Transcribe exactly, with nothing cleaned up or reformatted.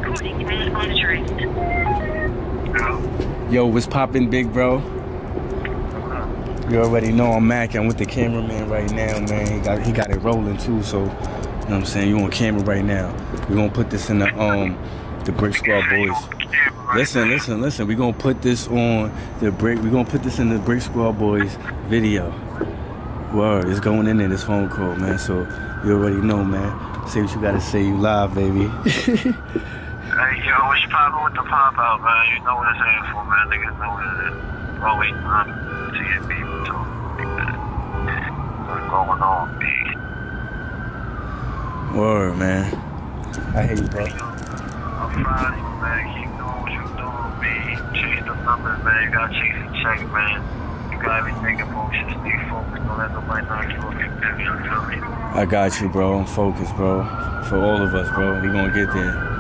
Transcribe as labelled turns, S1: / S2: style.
S1: Yo, what's poppin', big bro? You already know I'm Mac. I'm with the cameraman right now, man. He got he got it rolling too, so you know what I'm saying, you on camera right now. We're gonna put this in the um the Brick Squad Boys. Listen, listen, listen. We're gonna put this on the break. We're gonna put this in the Brick Squad Boys video. Word, it's going in there, this phone call, man. So you already know, man. Say what you gotta say, you live, baby.
S2: Hey, yo, what's poppin' with the pop out, man? You know what it's in for, man. Niggas know what it is. Broadway, um, T M E, too. What's going on, B?
S1: Word, man. I hear you, bro.
S2: I'm proud of you, man. Keep doing what you doing, B. Chase the numbers, man. You gotta chase the check, man. You got everything in motion. Stay focused. Don't let nobody knock you off your pivot. You feel me?
S1: I got you, bro. I'm focused, bro. For all of us, bro. We gonna get there.